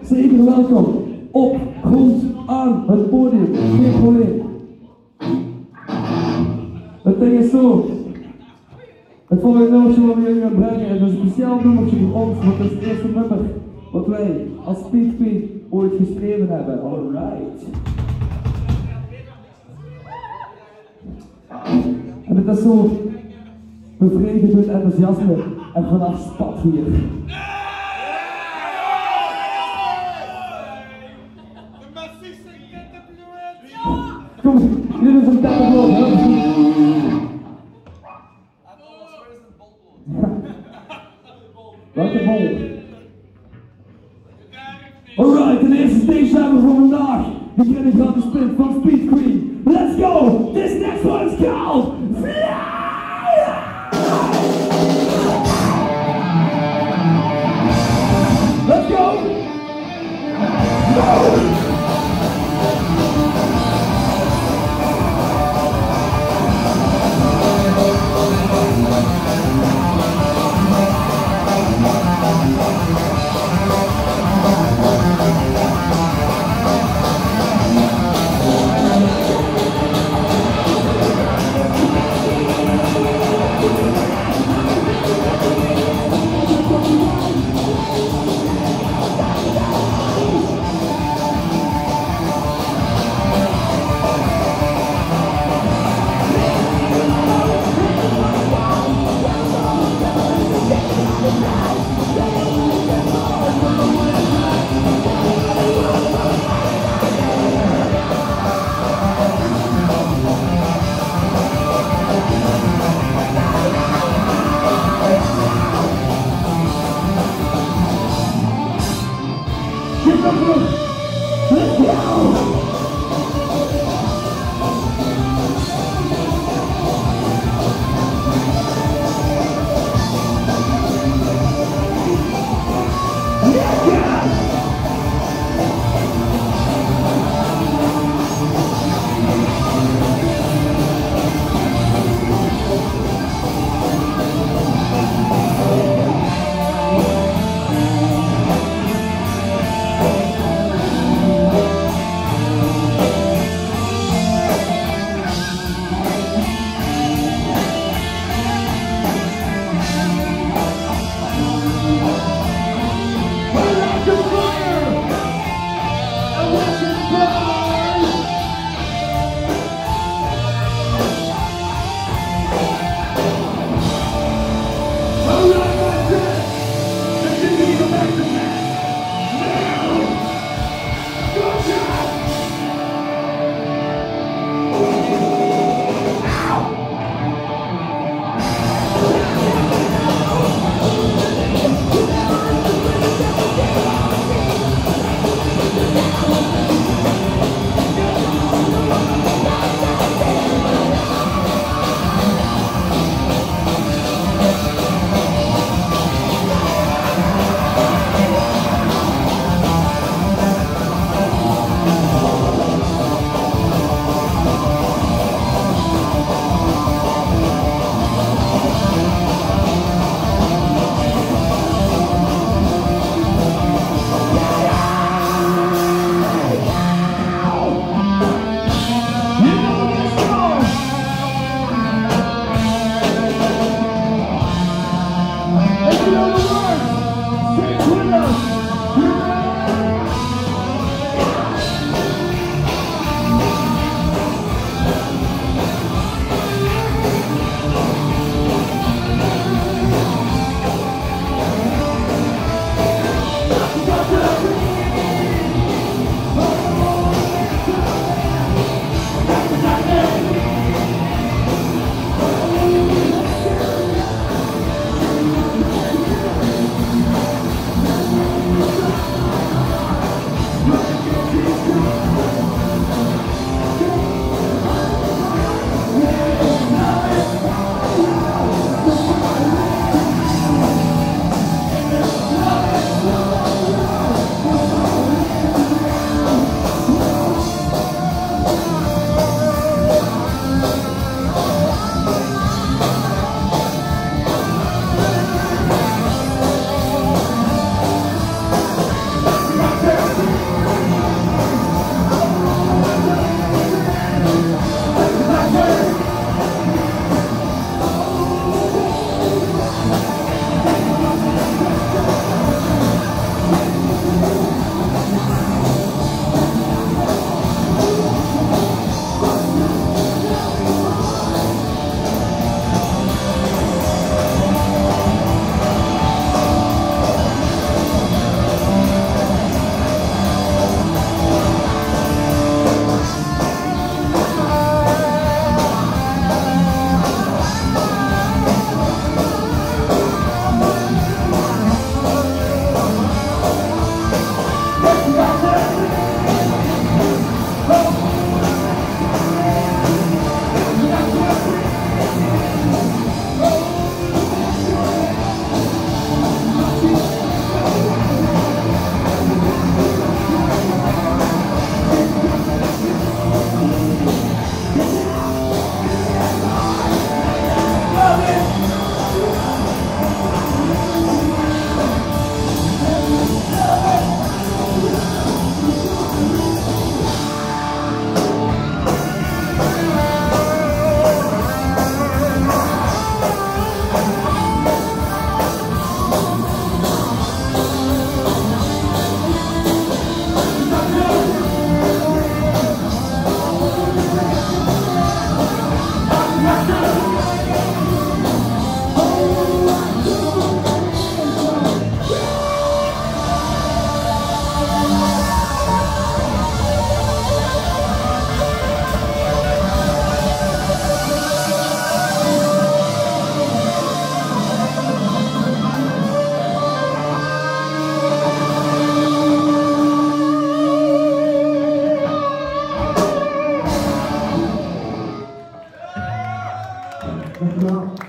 zeker welkom. Op, grond, aan het podium, geen probleem. Het ding is zo. Het volgende nummertje wat we jullie gaan brengen is een speciaal nummertje voor ons, want het is het eerste nummer wat wij als Speed Queen ooit geschreven hebben. Alright. En het is zo bevredigend enthousiasme en vanaf spat hier. Kom, jullie zijn kettenbloed, hè? Welke bol? Alright, de eerste stage hebben we voor vandaag. We gaan een gratis spin van Speed Queen. Let's go! This next one is called Fly! Let's go! Go! Dankjewel.